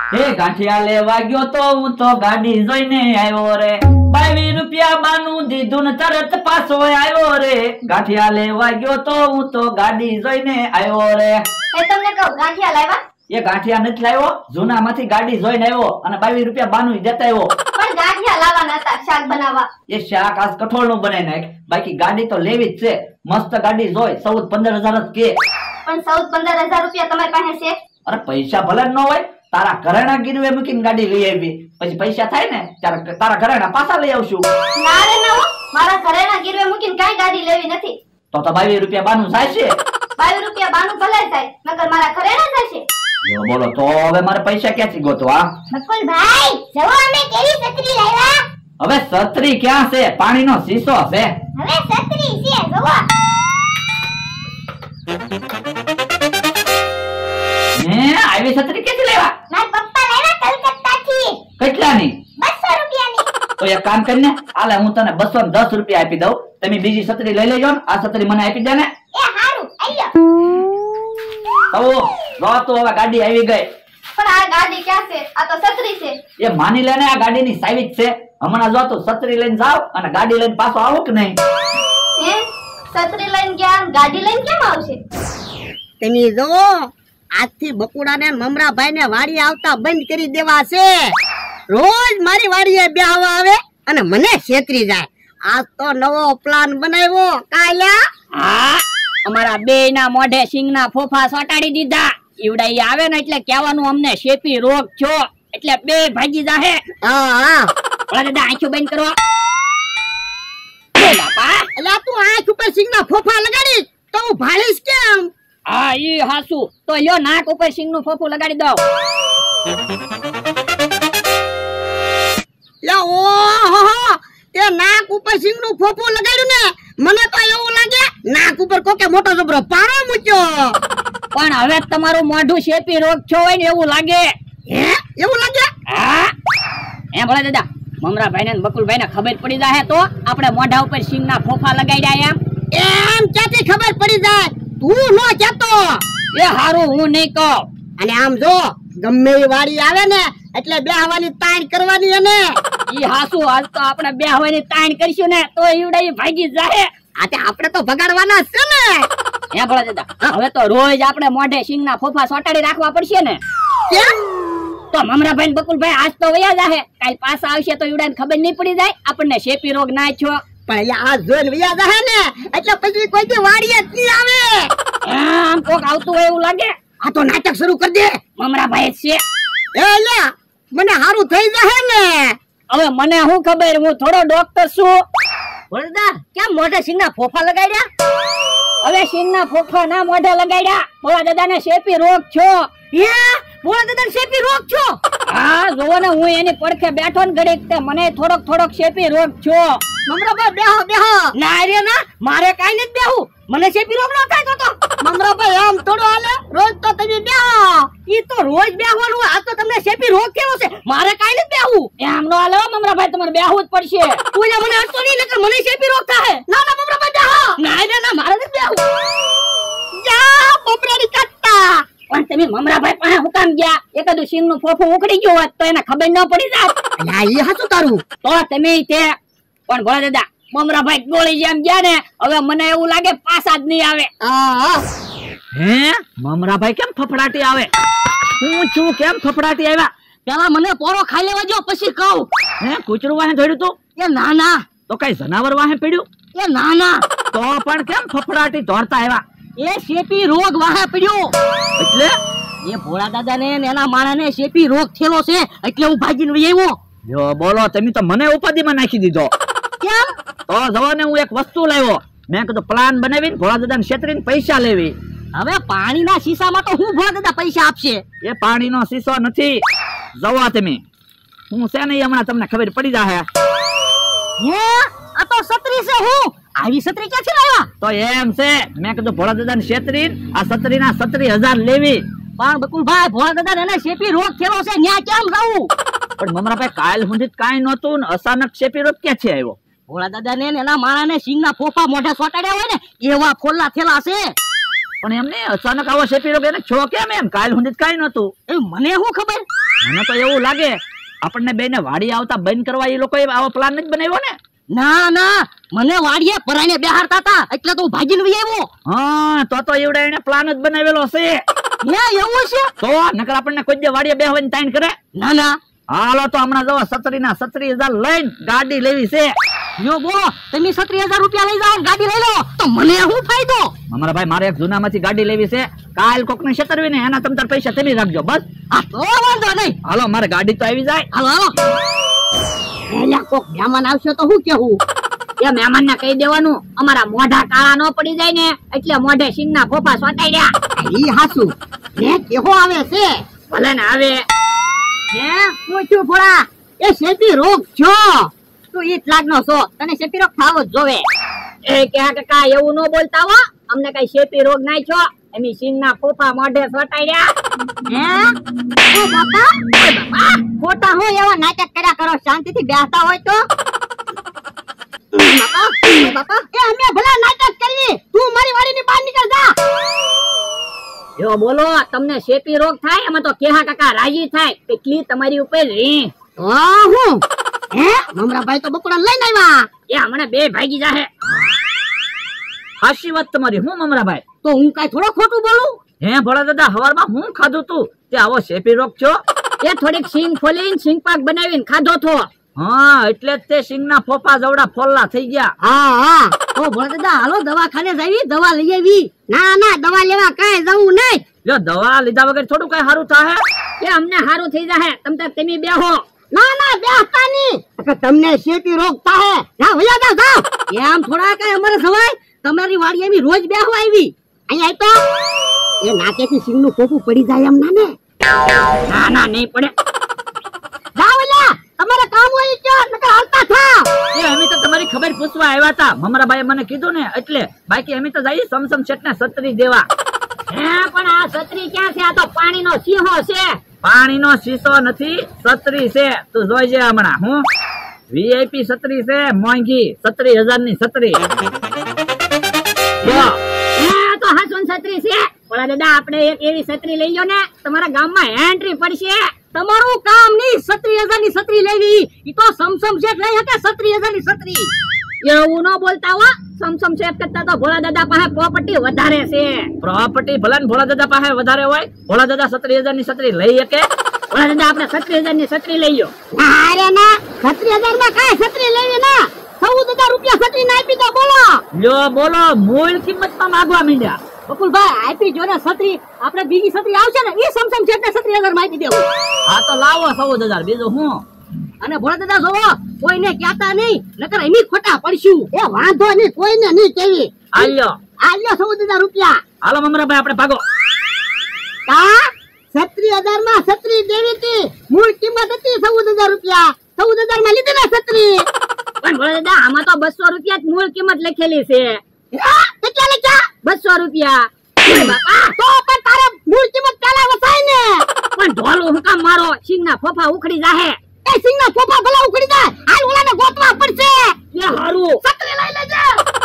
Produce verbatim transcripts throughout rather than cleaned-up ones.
એ ગાંઠિયા લેવા ગયો તો હું તો ગાડી જોઈને આવ્યો રે, બાવીસ રૂપિયા બાનું દીધું ને તરત પાછો આવ્યો રે, ગાંઠિયા લેવા ગયો તો હું તો ગાડી જોઈને આવ્યો રે. એ તમને કહું ગાંઠિયા લાવ્યા? એ ગાંઠિયા નથી લાવ્યો, જૂના માંથી ગાડી જોઈને આવ્યો અને બાવીસ રૂપિયા બાનું દેતા આવ્યો. પણ ગાંઠિયા લાવવાના હતા શાક બનાવવા. એ શાક આજ કઠોળ નું બનાવી નાખ, બાકી ગાડી તો લેવી જ છે. મસ્ત ગાડી જોઈ ચૌદ પંદર હજાર જ કે. પણ ચૌદ પંદર હજાર રૂપિયા તમારી પાસે છે? અરે પૈસા ભલે ન હોય, તારા ઘરેણા ગીરવે મૂકીને ગાડી લઈ આવી, પછી પૈસા થાય ને ત્યારે તારા ઘરેણા પાછા લઈ આવશું. ના રે ના, મારા ઘરેણા ગીરવે મૂકીને કઈ ગાડી લેવી નથી. તો તો બાવીસ રૂપિયા બાનું થાય છે. બાવીસ રૂપિયા બાનું ભલે થાય, નકર મારા ઘરેણા થશે. બોલો તો હવે મારે પૈસા ક્યાંથી ગોતવા? બકુલભાઈ જવો અમે કેવી છત્રી લાવ્યા. હવે છત્રી ક્યાં છે? પાણીનો શીશો છે. હવે છત્રી છે જવો. હે આવી છત્રી ક્યાંથી લેવા? મારા પપ્પા લાવ્યા કલકત્તા થી. કેટલાની? બસો રૂપિયાની. તો એક કામ કરીને આલે હું તને બસો ને દસ રૂપિયા આપી દઉં, તમે બીજી છત્રી લઈ લેજો ને આ છત્રી મને આપી દે ને. એ હારું આલ્યો. તો રો તો હવે ગાડી આવી ગઈ. પણ આ ગાડી ક્યાં છે? આ તો છત્રી છે. એ માની લે ને આ ગાડીની સાવી જ છે. હમણાં જો તો છત્રી લઈને જાવ અને ગાડી લઈને પાછો આવો કે નહીં? હે છત્રી લઈને ગયા, ગાડી લઈને કેમ આવશે? તમે જો આજથી બકુડા ને મમરાભાઈ ને વાડી આવતા બંધ કરી દેવા છે. રોજ મારી વાડીએ બેહવા આવે અને મને છેતરી જાય. આજ તો નવો પ્લાન બનાવ્યો. કાયા હા, અમારા બે ના મોઢે સિંગ ના ફોફા સોટાડી દીધા. ઈવડાઈ આવે ને એટલે કહેવાનું અમને શેપી રોગ છો, એટલે બે ભાગી જાહે. હા હા ઓલા દાદા આંખો બંધ કરો. એટલે તું આંખ ઉપર સિંગ ના ફોફા લગાડી તો હું ભાળીશ કેમ? હા ઈ હાસુ. તો લ્યો નાક ઉપર સિંગ નું ફોફું લગાડી દો. લે ઓહો, તે નાક ઉપર સિંગ નું ફોફું લગાડ્યું ને, મને તો એવું લાગે નાક ઉપર કોકે મોટો જબરો પારો મૂક્યો. પણ હવે તમારું મોઢું શેપી રોગ છો હોય ને એવું લાગે. હે એવું લાગે? હા એમ ભલા દાદા મમરાભાઈ ને બકુલભાઈ ને ખબર પડી જાય તો આપણે મોઢા ઉપર સિંગ ના ફોફા લગાડ્યા એમ એમ ક્યાંથી ખબર પડી જાય? તું નો કહેતો. એ હારું હું નહીં કહું. અને આમ જો ગમે એ વાડી આવે ને એટલે બેહવાની તાણ કરવાની. અને ઈ હાસુ હાલ તો આપણે બેહવાની તાણ કરીશું ને તો ઈવડાઈ ભાગી જાય. આ તે આપણે તો ભગાડવાના છે ને. હે ભલા દાદા હવે તો રોજ આપણે મોઢે સિંગ ના ફોફા સોટાડી રાખવા પડશે ને. કેમ? તો મમરાભાઈ બકુલભાઈ આજ તો વયા જાહે, કાલ પાછા આવશે તો ઈવડાને ખબર નહીં પડી જાય આપણને શેપી રોગ ના છો. પણ આ જોઈને વયા જાહે ને એટલે પછી કોઈ દી વાડીએ જ નહીં આવે. આમ કોક આવતું હોય એવું લાગે. આ તો નાટક શરૂ કરી દે. મમરાભાઈ છે એ લે મને હારું થઈ જાહે ને. હવે મને શું ખબર, હું થોડો ડોક્ટર છું. વરદા કેમ મોઢે સિંગ ના ફોફા લગાડ્યા? હવે સિંગ ના ફોફા ના મોઢે લગાડ્યા. ભોળા દાદા ને શેપી રોગ છો. હે ભોળા દાદા શેપી રોગ છો? હા જોવો ને હું એની પડખે બેઠો ને ઘડીક તે મને થોડોક થોડોક શેપી રોગ છો. મમરાભાઈ બેહો બેહો. ના રે ના, મારે કાઈ નથી બેહું, મને શેપી રોગ ન થાય તો. મમરાભાઈ આમ થોડો હાલે, રોજ તો તમે બેહો. ઈ તો રોજ બેહવાનું, આ તો તમને શેપી રોગ કેવો છે? મારે કાઈ નથી બેહું. એમ નો હાલે મમરાભાઈ, તમારે બેહવું જ પડશે. તું મને હટતો નહીં નકર મને શેપી રોગ થાય. ના ના મમરાભાઈ બેહો. ના રે ના, મારે નથી બેહું. જા પોપરાની કટ્ટા. પણ તમે મમરાભાઈ પાસે હું કામ ગયા? એકાદું સિંગ નું ફોફું ઉખડી ગયું હોત તો એને ખબર ન પડી જાત. અલ્યા ઈ હાચું તારું. તો તમે તે પણ ભોળા દાદા મમરાભાઈ ગોળી જેમ ગયા ને, હવે મને એવું લાગે પાછા જ નહીં આવે. હા હે મમરાભાઈ કેમ ફફડાટી આવે? હું છું કેમ ફફડાટી આવ્યા? પેલા મને પોરો ખાઈ લેવા જો પછી કહું. હે કૂતરું વાહે ધોડ્યું તું? એ ના ના. તો કઈ જનાવર વાહે પડ્યું? એ ના ના. તો પણ કેમ ફફડાટી દોડતા આવ્યા? એ શેપી રોગ વાહે પડ્યો. એટલે એ ભોળા દાદા ને એના માણસને શેપી રોગ થયેલો છે એટલે હું ભાગીને વઈ આવ્યો. જો બોલો, તમે તો મને ઉપાધિમાં નાખી દીધો. કેમ? તો જવો ને હું એક વસ્તુ લાવ્યો. મેં કીધું પ્લાન બનાવીને ભોળા દાદાને છેતરીને પૈસા લેવી. હવે પાણીના શીશામાં તો હું ભોળા દાદા પૈસા આપશે? એ પાણીનો શીશો નથી. જવા તમે, હું છે નહીં હમણાં તમને ખબર પડી જાહે. હે આ તો છત્રી છે. હું આવી છત્રી ક્યાંથી લાવ્યા? તો એમ છે, મેં કીધું ભોળા દાદાને છેતરીને આ છત્રીના છત્રી હજાર લેવી. પણ બકુલભાઈ ભોળા દાદા એને શેપી રોગ થયેલો છે, ન્યા કેમ રહું? પણ મમરાભાઈ કાલ સુધી કાઈ નહોતું ને અચાનક શેપી રોગ ક્યાંથી આવ્યો? ભોળા દાદા ને એના માણસને સિંગના ફોફા મોઢે સોટાડ્યા હોય ને એવા ફોલ્લા થેલા છે. પણ એમને અચાનક આવો શેપી રોગ એને છો કેમ? એમ કાલ સુધી કાઈ નહોતું. એ મને શું ખબર? મને તો એવું લાગે આપણને બેને વાડી આવતા બંધ કરવા એ લોકોએ આવો પ્લાન જ બનાવ્યો ને. ના ના મને વાડીએ પરાઈને બેહારતા હતા એટલે તો હું ભાગીને વહી આવ્યો. હા તો તો એવડે એને પ્લાન જ બનાવેલો છે. હે એવું છે? તો નકર આપણને કોઈ દે વાડીએ બેહવાની તાણ કરે. ના ના હાલો તો હમણાં જો સત્રી ના સત્રી હજાર લઈને ગાડી લેવી છે. યો બોલો તમે સત્રી હજાર રૂપિયા લઈ જાઓ ગાડી લઈ લો તો મને શું ફાયદો? અમારા ભાઈ મારે એક જૂનામાંથી ગાડી લેવી છે. કાલ કોક ને છેતરવી ને એના તમ તાર પૈસા તમે રાખજો બસ. આ તો વાંધો નહીં. હાલો મારે ગાડી તો આવી જાય. હાલો હાલો એલા કોક મહેમાન આવશે તો શું કેવું? એ મહેમાન ને કહી દેવાનું અમારા મોઢા કાળા ન પડી જાય ને એટલે મોઢે સિંગ ના ફોફા સોટાઈ રહ્યા. ઈ હાસુ ને કેવો આવે છે? ભલે ને આવે. હે પૂછ્યું ભોળા એ શેપી રોગ છો તું ઈ લાગ નો છો તને શેપી રોગ થાવો જ જોવે. એ કે કાકા એવું ન બોલતા હો અમને કઈ શેપી રોગ નાઈ છો એમી સિંગ ના ફોફા મોઢે સોટાઈ રહ્યા. હે ઓ બાપા ઓ બાપા ખોટા હો એવા નાટક કર્યા કરો શાંતિથી બેસતા હોય તો. બાપા ઓ બાપા એ અમે ભલા નાટક કરવી તું મારી વાડીની બહાર નીકળ જા. જો બોલો તમને શેપી રોગ થાય એમાં તો કેહા કાકા રાજી થાય કેટલી તમારી ઉપર રી. ઓ હું હે મમરાભાઈ તો બકુડા લઈને આવ્યા. એ હમણાં બે ભાગી જાહે. હાચી વાત તમારી. હું મમરાભાઈ તો હું કાઈ થોડો ખોટું બોલું? હે ભોળા દાદા હવારમાં હું ખાધું તું તે આવો શેપી રોગ છો? એ થોડીક સિંગ ફોલીને સિંગ પાક બનાવીને ખાધો થો. હા એટલે જ તે સિંગ ના ફોફા જવડા ફોલ્લા થઈ ગયા. હા હા ઓ ભોળા દાદા હાલો દવાખાને જઈએ દવા લઈ આવી. ના ના દવા લેવા કાઈ જવું નહીં. જો દવા લીધા વગર થોડું કઈ સારું થાય? એ અમને સારું થઈ જાહે તમ તાર તમે બેહો. ના ના બેસતા નહીં તમને શેપી રોગ થાય. જા વયા જાવ જાવ એમ થોડા કઈ અમારે સવાય તમારી વાડી એવી રોજ બેહવા આવી અહીંયા તો એ નાકેથી સિંગનું ખોખું પડી જાય એમ ના ને. ના ના નહીં પડે. જાવ લ્યા તમારે કામ હોય કે નકર હાલતા થા. એ અમે તો તમારી ખબર પૂછવા આવ્યા હતા. મમરાભાઈએ મને કીધું ને એટલે બાકી અમે તો જઈએ સમસમ શેઠ ને સત્રી દેવા. હે પણ આ છત્રી ક્યાં છે? આ તો પાણીનો સિંહો છે. પાણીનો શીશો નથી સત્રી છે. તું જોઈજે હમણાં. હું વીઆઈપી સત્રી છે મોંઘી સત્રી હજાર ની સત્રી. જો હે તો હાસુન છત્રી છે. ઓલા દાદા આપણે એક એવી છત્રી લઈ લો ને તમારા ગામમાં એન્ટ્રી પડશે. તમારું કામ નહીં સત્રી હજાર ની સત્રી લેવી. ઈ તો સમસમ શેઠ લઈ શકે સત્રી હજાર ની સત્રી. એવું ન બોલતા હો સમસમ શેઠ કરતા તો ભોળા દાદા પાસે પ્રોપર્ટી વધારે છે. પ્રોપર્ટી ભલે ને ભોળા દાદા પાસે વધારે હોય. ભોળા દાદા સત્રી હજાર ની સત્રી લઈ શકે? ભોળા દાદા આપણે છત્રી હજાર ની છત્રી લઈ લો. અરે ના સત્રી હજાર માં કાંઈ છત્રી લેવી ના. ચૌદ હજાર રૂપિયા છત્રી ના આપી તો બોલો. લ્યો બોલો મૂળ કિંમત માં માંગવા માંડ્યા. બકુલભાઈ આપી જો ને છત્રી આપણે બીજી છત્રી આવશે ને એ સમસમ શેઠ ને છત્રી હજાર માં આપી દેવું. હા તો લાવો ચૌદ હજાર બીજું હું. અને ભોળા દાદા જોવો કોઈને કહેતા નહીં નકર એમી ખોટા પડશું. એ વાંધો નહીં કોઈને નહીં કેવી. આલ્યો આલ્યો ચૌદ હજાર રૂપિયા. હાલો મમરાભાઈ આપણે ભાગો. કા છત્રી હજાર માં છત્રી દેવી હતી મૂળ કિંમત હતી ચૌદ હજાર રૂપિયા. ચૌદ હજાર માં લીધી ને છત્રી. પણ ભોળા દાદા આમાં તો બસો રૂપિયા જ મૂળ કિંમત લખેલી છે. કેટલા લખ્યા? બસો રૂપિયા. બાપા તો પણ તારે મૂળ કિંમત પેલા વસાય ને. પણ ઢોલું હું કામ મારો સિંગ ના ફોફા ઉખડી જાહે. એ સિંગ ના ફોફા ભલા ઉખડી જાય. હાલ ઓલાને ગોતવા પડશે. એ હારું છત્રી લઈ લેજે.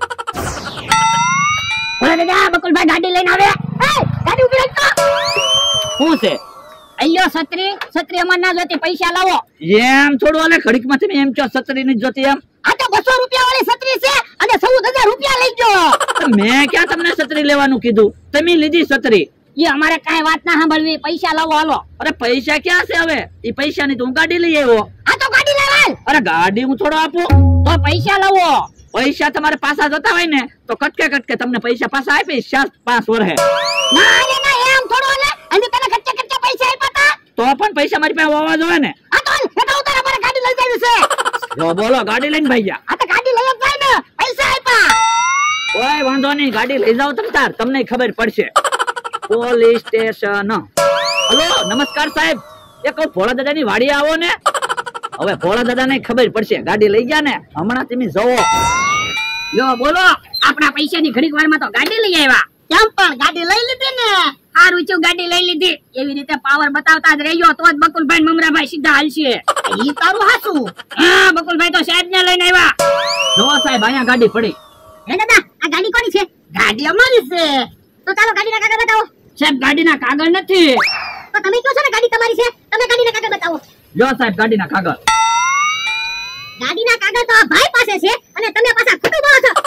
ભોળા દાદા બકુલભાઈ ગાડી લઈને આવે. એ ગાડી ઉભી રાખ તો. શું છે? અલ્યો છત્રી છત્રી અમાર ના જોતી પૈસા લાવો. એમ થોડું હાલે ઘડીક માં તમે એમ કહો છત્રી ની જોતી એમ. આ તો બસો રૂપિયા વાળી છત્રી છે અને ચૌદ હજાર રૂપિયા લઈ ગયો. મેં ક્યાં તમને છત્રી લેવાનું કીધું? તમે લીધી છત્રી. એ અમારે કાઈ વાત ના સાંભળવી પૈસા લાવો હાલો. અરે પૈસા ક્યાં છે હવે? એ પૈસા ની તું ગાડી લઈ આવ્યો. આ તો ગાડી લેવાય. અરે ગાડી હું થોડો આપું? તો પૈસા લાવો. પૈસા તમારે પાછા જતા હોય ને તો કટકે કટકે તમને પૈસા પાછા આપીશ ચાર પાંચ વર્ષે. ના રે ના એમ થોડો ને અને તને કચ્ચે કચ્ચે પૈસા આપ્યા તો પણ પૈસા મારી પાસે હોવા જોઈએ ને. આ તો હેઠા ઉતારે મારે ગાડી લઈ જવી છે. જો બોલો ગાડી લઈને ભાઈ જા. આ તો ગાડી લઈ જ જાય ને પૈસા આપ્યા. કોઈ વાંધો નહીં ગાડી લઈ જાવ તમે તાર તમને ખબર પડશે. Police station. હલો નમસ્કાર સાહેબ એ કહું ભોળા દાદા ની વાડી આવો ને. હવે ભોળા દાદા ને ખબર પડશે ગાડી લઈ ગયા ને હમણાં તમે જવો. યો બોલો આપણા પૈસા ની ઘડીક વાર માં તો ગાડી લઈ આવ્યા. કેમ પણ ગાડી લઈ લીધી ને. હારું ચું ગાડી લઈ લીધી. એવી રીતે પાવર બતાવતા જ રહ્યો તો જ બકુલભાઈ મમરાભાઈ સીધા હાલશે. ઈ તારું હાસું. હા બકુલભાઈ તો સાહેબ ને લઈને આવ્યા. જો સાહેબ અહીંયા ગાડી પડી. હે દાદા આ ગાડી કોની છે? ગાડી અમારી છે. તો ચાલો ગાડીના કાગળ બતાવો. સાહેબ ગાડીના કાગળ નથી. તો તમે કહો છો ને ગાડી તમારી છે, તમે ગાડીના કાગળ બતાવો. લ્યો સાહેબ ગાડીના કાગળ. ગાડીના કાગળ તો આ ભાઈ પાસે છે અને તમે પાછા ખોટું બોલો છો.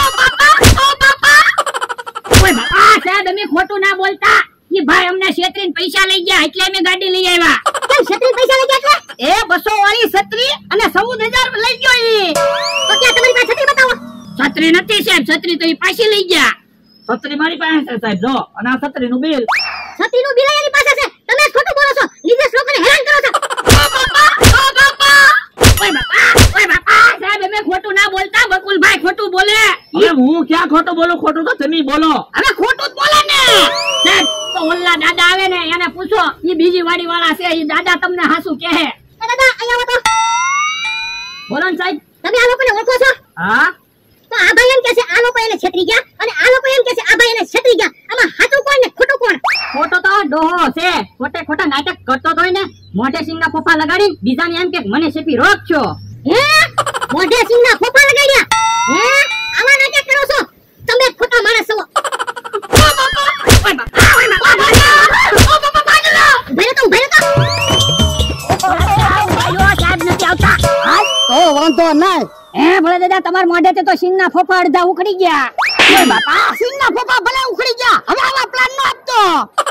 ઓય બાપા સાહેબ અમે ખોટું ના બોલતા. ઈ ભાઈ અમને છેતરીને પૈસા લઈ ગયા એટલે અમે ગાડી લઈ આવ્યા. કેમ છત્રી પૈસા લઈ ગયા એટલે? એ બસો વાળી છત્રી અને ચૌદ હજાર લઈ ગયો ઈ. તો ક્યાં તમારી પાસે છત્રી બતાવો. છત્રી નથી સાહેબ, છત્રી તો ઈ પાછી લઈ ગયા. છત્રી મારી પાસે છે સાહેબ જો, અને આ છત્રીનું બિલ. છત્રીનું બિલ એની પાસે છે, તમે જ ખોટું બોલો છો, નિર્દોષ લોકોને હેરાન કરો છો. ઓય બાપા ઓય બાપા સાહેબ અમે ખોટું ના બોલતા, બકુલભાઈ ખોટું બોલે. હવે હું ક્યાં ખોટું બોલું? ખોટું તો તમે બોલો. હવે ખોટું જ બોલે ને સાહેબ. તો ઓલા દાદા આવે ને એને પૂછો, ઈ બીજી વાડી વાળા છે, ઈ દાદા તમને હાસુ કહે. એ દાદા અહીંયા આવો તો. બોલો ને સાહેબ. તમે આ લોકોને ઓળખો છો? હા તો આ ભાઈ એમ કહે છે આ લોકો એને છેતરી ગયા અને આ લોકો એમ કહે છે આ ભાઈ એને છેતરી ગયા. આમાં સાચું કોણ ને ખોટું કોણ? ખોટો તો ડોહો છે, ખોટે ખોટા નાટક કરતો તો ને મોઢે સિંગના ફોફા લગાડી બીજાને એમ કે મને શેપી રોક છો. હે મોઢે સિંગના ફોફા લગાડ્યા? હે આવા નાટક કરો છો? તમે જ ખોટા માણસ છો. ઉભા રહો તો, ઉભા રહો તો. સાહેબ નથી આવતા. તો વાંધો નહીં. હે ભલે દાદા તમારા મોઢેથી તો સિંગના ફોફા અડધા ઉખડી ગયા. બાપા સિંગના ફોફા ભલે ઉખડી ગયા, હવે આવા પ્લાન નો આપતો.